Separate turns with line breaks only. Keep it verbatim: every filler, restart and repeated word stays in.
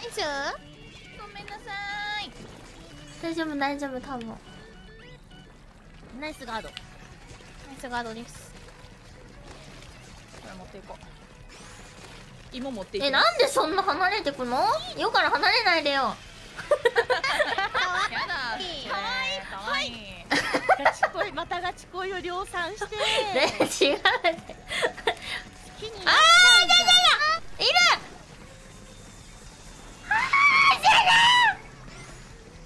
ナイス。ごめんなさい。
大丈夫大丈夫、多分。
ナイスガード。ナイスガードです。これ持っていこう。芋持っていく。
え、なんでそんな離れてくの？よから離れないでよ。
やだ。かわいい。かわいい。ガチ恋、またガチ恋を量産して。
ね、違うって。
好きに。
あ